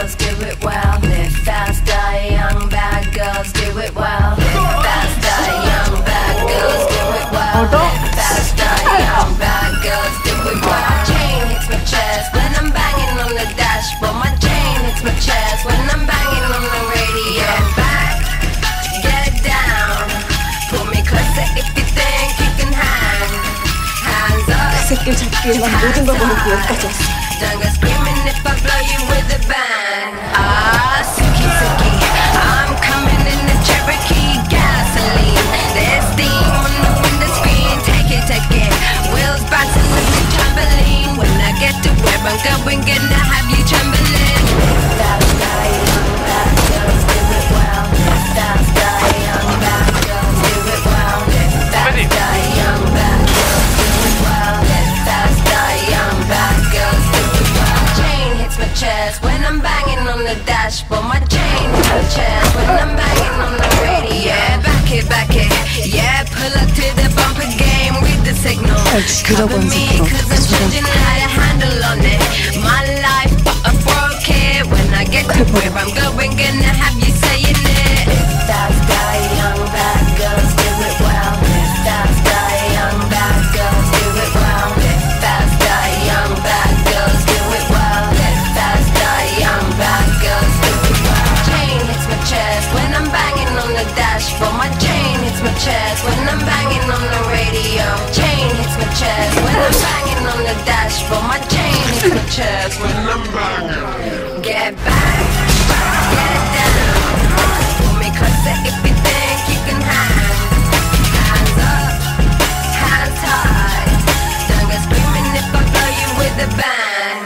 girls do it well. Live fast, die young, bad girls do it well. Live fast, die young, bad girls do it well. Live fast, die young, bad girls do it well. My chain hits my chest when I'm banging on the dashboard. My chain hits my chest when I'm banging on the radio. Get back, get down, pull me closer if you think you can hang. Hands up, 새끼 잡기에 난 모든 걸 걸고 여기까지 왔어. don't go screaming if I blow you with a bang. Ah, Suki Suki, I'm coming in the Cherokee gasoline. There's steam on the window screen. Take it. Wheels bouncing with the trampoline. When I get to where I'm going, gonna have you trembling. Fast die young, bad girls do it well. Fast die young, bad girls do it well. Fast die young, bad girls do it well. Fast die young, bad girls do it well. Chain hits my chest when I'm banging on the dashboard. My chain hits my chest when I'm banging on the radio. Back it, yeah, pull up to the bumper game with the signal. Cover me, cause I'm changing how to handle on it. My life, but I broke it. When I get to where I'm going, gonna have you saying it. Fast die young, bad girls do it well. Fast die young, bad girls do it well. Fast die young, bad girls do it well. Fast die young, bad girls do it well. Chain hits my chest when I'm banging on the dashboard. My chain hits my chest when I'm banging on the radio. Chain hits my chest when I'm banging on the dashboard. My chain hits my chest when I'm banging. Get back, get down, pull me closer if you think you can hang. Hands up, hands high, don't go screaming if I blow you with a bang.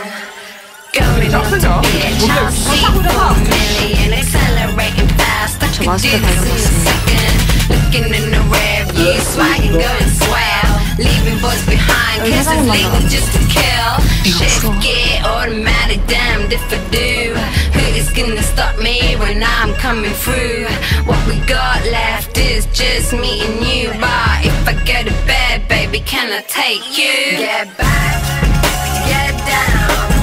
Going up to be a child seat for a million, accelerating fast. I could do this in a second. Looking in the rear view, swagging, going swell. Leaving boys behind, cause it's legal just to kill. Shift gear, automatic, damned if I do. Who is gonna stop me when I'm coming through? What we got left is just me and you. But if I go to bed, baby, can I take you? Get back, get down,